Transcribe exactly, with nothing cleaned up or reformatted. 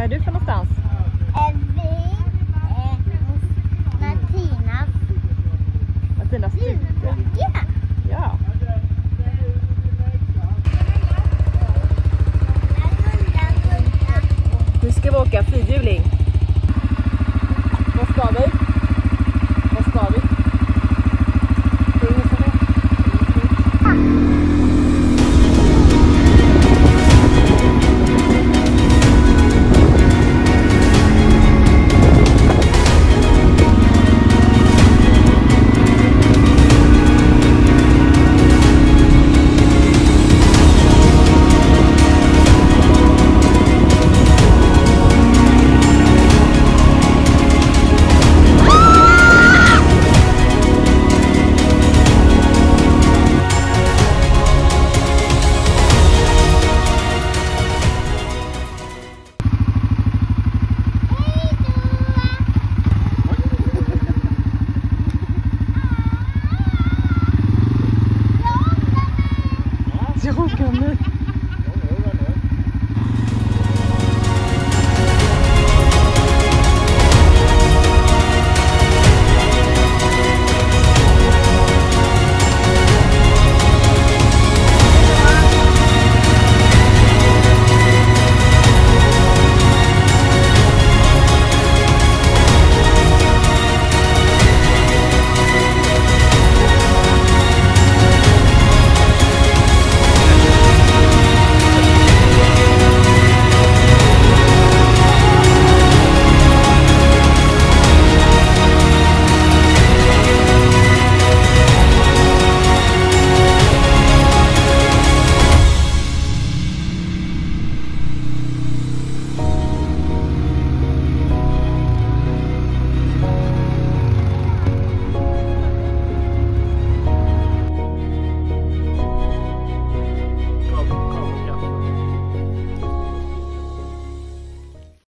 är du för någonstans? Är vi eh, Martinas Martinas stuga. stuga? Ja. Nu ska vi åka fyrhjuling. Vad ska vi? Vad ska vi? Det är ingen som vet. Jag råkar nu.